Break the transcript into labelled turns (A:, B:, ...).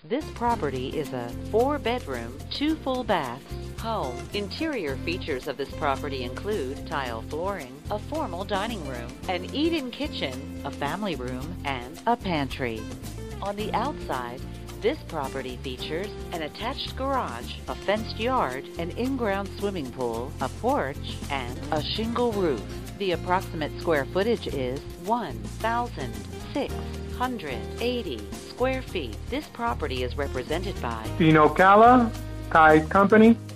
A: This property is a 4-bedroom, 2 full baths home. Interior features of this property include tile flooring, a formal dining room, an eat-in kitchen, a family room, and a pantry. On the outside, this property features an attached garage, a fenced yard, an in-ground swimming pool, a porch, and a shingle roof. The approximate square footage is 1,680 square feet. This property is represented by
B: DinoCala Tide Company.